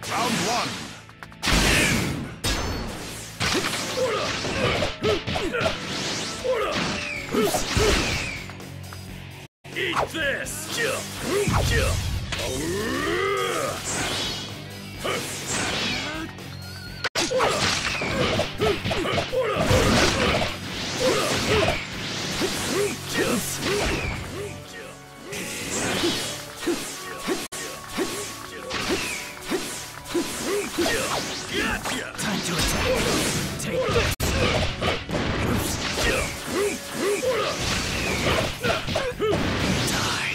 Round one. Eat this! Time to attack. Take this. Die.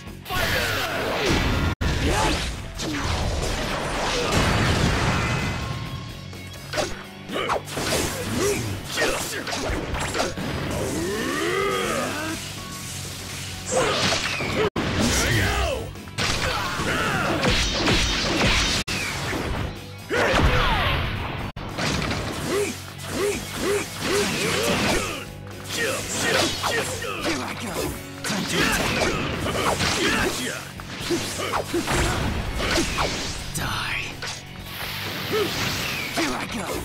Here I go.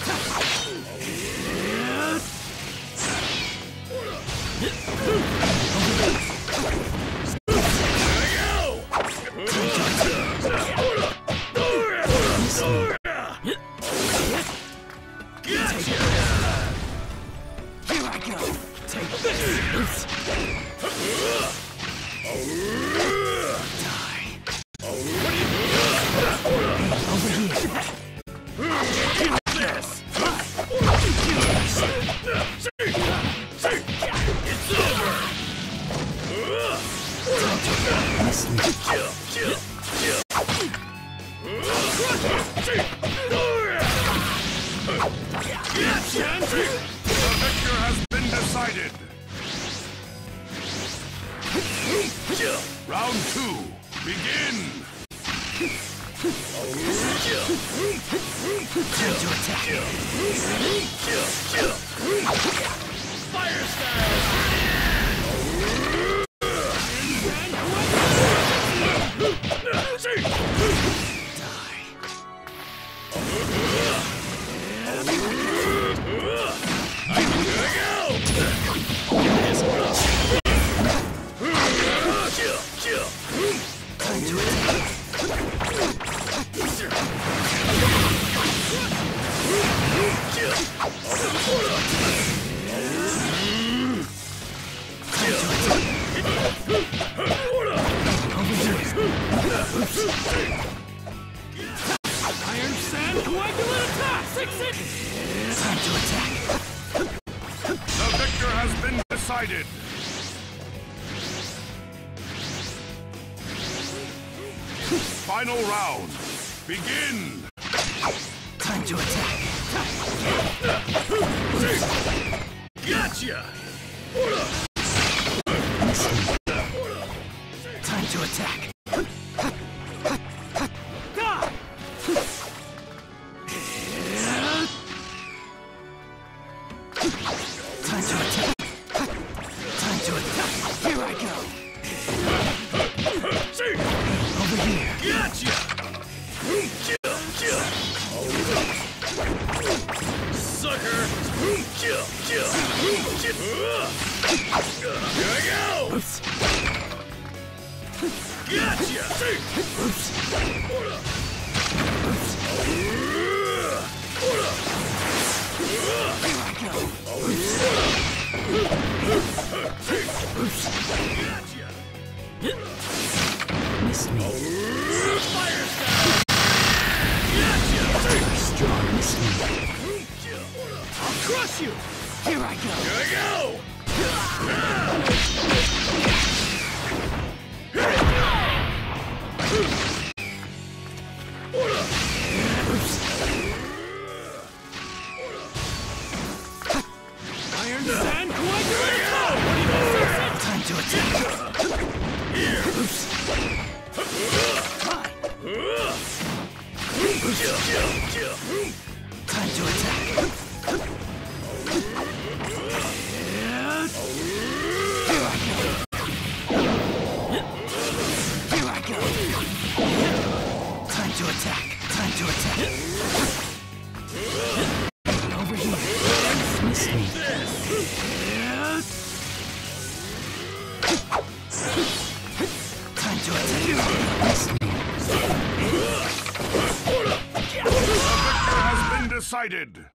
Round two, begin! Time to attack. Fire style! Iron Sand Coagulant Attack! 6-6! Time to attack. The victor has been decided. Final round. Begin. Time to attack. Gotcha! Time to attack. Time to attack. Time to attack. Here I go. Over here. Gotcha! Sucker! Here I go! Gotcha! Miss me. Fire style! Gotcha! Strong, miss me. I'll crush you! Here I go. Here I go! Iron Sand Coagulant Attack! Time to attack. Here! Time to attack. Here I go. Here I go. Time to attack. Time decided.